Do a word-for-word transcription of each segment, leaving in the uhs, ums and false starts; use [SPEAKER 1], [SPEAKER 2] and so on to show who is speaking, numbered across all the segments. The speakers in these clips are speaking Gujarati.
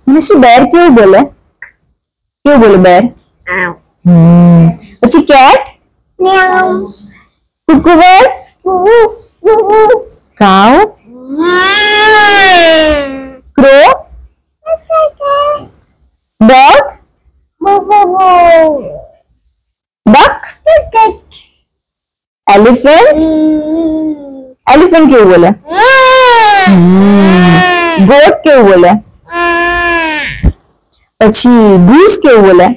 [SPEAKER 1] મનશ્રી બેર કેવું બોલે? કેવું બોલે બેર? હમ પછી cat? Cucumber? Cow? Crow? Dog? Duck? Elephant? Elephant કેવું બોલે? ગોટ કેવું બોલે? પછી ગૂસ કેવું બોલે?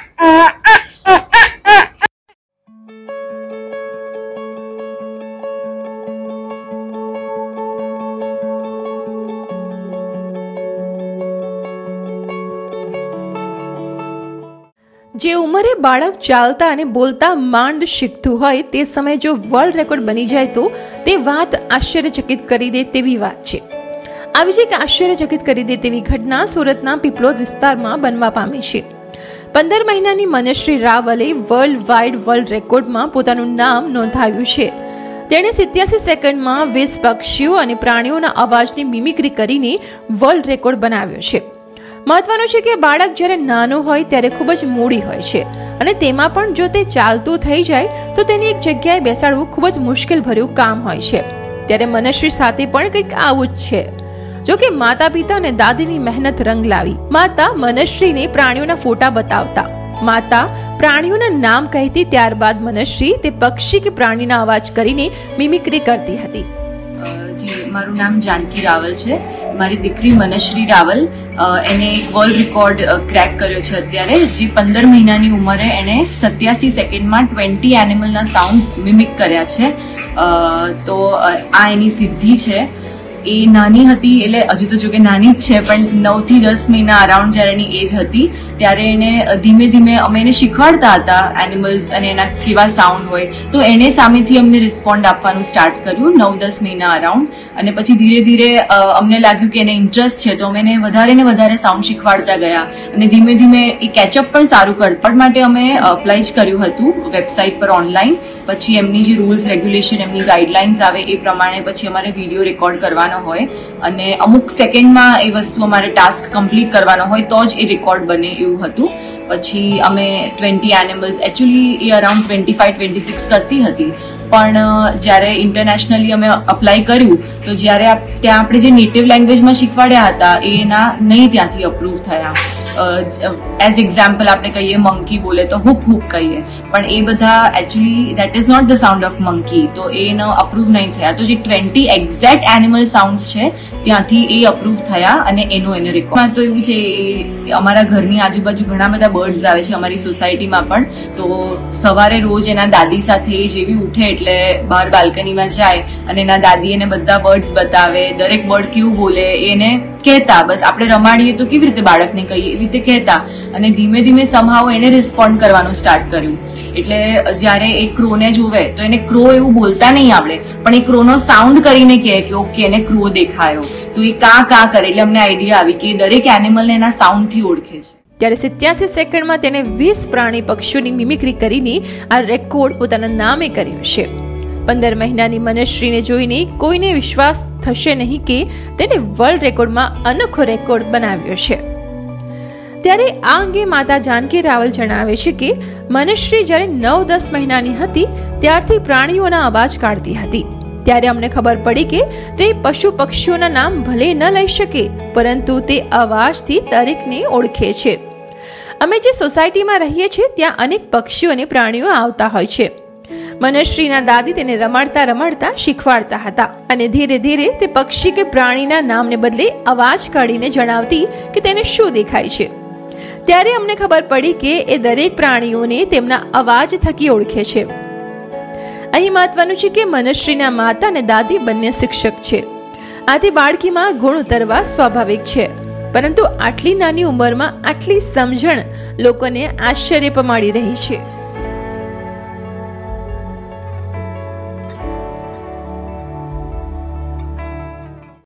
[SPEAKER 2] જે ઉંમરે બાળક ચાલતા અને બોલતા માંડ શીખતું હોય તે સમયે જો વર્લ્ડ રેકોર્ડ બની જાય તો તે વાત આશ્ચર્યચકિત કરી દે તેવી વાત છે. આવી જ એક આશ્ચર્યચકિત કરી દે તેવી ઘટના સુરતના પીપલોદ વિસ્તારમાં બનવા પામી છે. પંદર મહિનાની મનશ્રી રાવલે વર્લ્ડ વાઇડ વર્લ્ડ રેકોર્ડમાં પોતાનું નામ નોંધાવ્યું છે. તેણે સિત્યાસી સેકન્ડમાં વીસ પક્ષીઓ અને પ્રાણીઓના અવાજની મિમિક્રી કરીને વર્લ્ડ રેકોર્ડ બનાવ્યો છે. મહત્વનું છે કે બાળક જ્યારે નાનું હોય ત્યારે ખૂબ જ મૂડી હોય છે અને તેમાં પણ જો તે ચાલતું થઈ જાય તો તેની એક જગ્યાએ બેસાડવું ખૂબ જ મુશ્કેલ ભર્યું કામ હોય છે. ત્યારે મનશ્રી સાથે પણ કંઈક આવું જ છે. જો કે માતા પિતા અને દાદીની મહેનત રંગ લાવી. માતા મનશ્રીને પ્રાણીઓના ફોટા બતાવતા, માતા પ્રાણીઓના નામ કહેતી, ત્યારબાદ મનશ્રી તે પક્ષી કે પ્રાણીના અવાજ કરીને મિમિક્રી કરતી હતી.
[SPEAKER 3] જી, મારું નામ જાનકી રાવલ છે. મારી દીકરી મનશ્રી રાવલ એને વર્લ્ડ રેકોર્ડ ક્રેક કર્યો છે અત્યારે. જે પંદર મહિનાની ઉંમરે એને સત્યાસી સેકન્ડમાં ટ્વેન્ટી એનિમલના સાઉન્ડ્સ મિમિક કર્યા છે. તો આ એની સિદ્ધિ છે. એ નાની હતી એટલે હજુ તો જો કે નાની જ છે, પણ નવ થી દસ મહિના અરાઉન્ડ જ્યારે એની એજ હતી ત્યારે એને ધીમે ધીમે અમે એને શીખવાડતા હતા એનિમલ્સ અને એના કેવા સાઉન્ડ હોય. તો એને સામેથી અમને રિસ્પોન્ડ આપવાનું સ્ટાર્ટ કર્યું નવ દસ મહિના અરાઉન્ડ. અને પછી ધીરે ધીરે અમને લાગ્યું કે એને ઇન્ટરેસ્ટ છે તો અમે એને વધારે ને વધારે સાઉન્ડ શીખવાડતા ગયા અને ધીમે ધીમે એ કેચઅપ પણ સારું કરતા. પણ માટે અમે અપ્લાય જ કર્યું હતું વેબસાઇટ પર ઓનલાઈન. પછી એમની જે રૂલ્સ રેગ્યુલેશન એમની ગાઈડલાઇન્સ આવે એ પ્રમાણે પછી અમારે વિડીયો રેકોર્ડ કરવાનો હોય અને અમુક સેકન્ડમાં એ વસ્તુ અમારે ટાસ્ક કમ્પ્લીટ કરવાનો હોય તો જ એ રેકોર્ડ બને એવું હતું. પછી અમે ટ્વેન્ટી એનિમલ્સ એકચ્યુઅલી એ around twenty five twenty six કરતી હતી. પણ જ્યારે ઇન્ટરનેશનલી અમે અપ્લાય કર્યું તો જ્યારે ત્યાં આપણે જે નેટિવ લેંગ્વેજમાં શીખવાડ્યા હતા એના નહીં ત્યાંથી અપ્રૂવ થયા. એઝ એક્ઝામ્પલ આપણે કહીએ મંકી બોલે તો હુપ હુપ કહીએ, પણ એ બધા actually that is not the sound of monkey, તો એનો અપ્રૂવ નહીં થયા. તો જે ટ્વેન્ટી એક્ઝેક્ટ એનિમલ સાઉન્ડ્સ છે ત્યાંથી એ અપ્રૂવ થયા અને એનો એને રેકોર્ડ. તો એવું છે અમારા ઘરની આજુબાજુ ઘણા બધા બર્ડ્સ આવે છે અમારી સોસાયટીમાં પણ. તો સવારે રોજ એના દાદી સાથે એ જેવી ઉઠે એટલે બહાર બાલ્કનીમાં જાય અને એના દાદી એને બધા બર્ડ્સ બતાવે, દરેક બર્ડ કેવું બોલે એને કહેતા. બસ આપણે રમાડીએ તો કેવી રીતે બાળકને કહીએ એવી રીતે કહેતા અને ધીમે ધીમે સમહાવ એને રિસ્પોન્ડ કરવાનું સ્ટાર્ટ કર્યું. એટલે જ્યારે એ ક્રોને જોવે તો એને ક્રો એવું બોલતા નહીં આવડે, પણ એ ક્રોનો સાઉન્ડ કરીને કહે કે ઓકે એને ક્રો દેખાયો, તો એ કા કા કરે. એટલે અમને આઈડિયા આવી કે દરેક એનિમલને એના સાઉન્ડથી ઓળખે છે.
[SPEAKER 2] ત્યારે સિત્યાસી સેકન્ડમાં તેણે વીસ પ્રાણી પક્ષીઓની મિમિક્રી કરીને આ રેકોર્ડ પોતાના નામે કર્યો છે. પંદર મહિનાની મનશ્રીને જોઈને કોઈને વિશ્વાસ થશે નહીં કે તેને વર્લ્ડ રેકોર્ડમાં અનોખો રેકોર્ડ બનાવ્યો છે. ત્યારે આ અંગે માતા જાનકી રાવલ જણાવે છે કે મનશ્રી જ્યારે નવ દસ મહિનાની હતી ત્યારથી પ્રાણીઓના અવાજ કાઢતી હતી. ત્યારે અમને ખબર પડી કે તે પશુ પક્ષીઓના નામ ભલે ન લઈ શકે પરંતુ તે અવાજથી દરેકને ઓળખે છે. અમે જે સોસાયટીમાં રહીએ છીએ ત્યાં અનેક પક્ષીઓ અને પ્રાણીઓ આવતા હોય છે. મનશ્રીના દાદી તેને રમાડતા રમાડતા શીખવાડતા હતા અને ધીરે ધીરે તે પક્ષી કે પ્રાણીના નામને બદલે અવાજ કાઢીને જણાવતી કે તેને શું દેખાય છે. ત્યારે અમને ખબર પડી કે એ દરેક પ્રાણીઓને તેમના અવાજ થકી ઓળખે છે. અહીં મહત્વનું છે કે મનશ્રીના માતા અને દાદી બંને શિક્ષક છે. આથી બાળકીમાં ગુણ ઉતરવા સ્વાભાવિક છે, પરંતુ આટલી નાની ઉંમરમાં આટલી સમજણ લોકોને આશ્ચર્ય પમાડી રહી છે.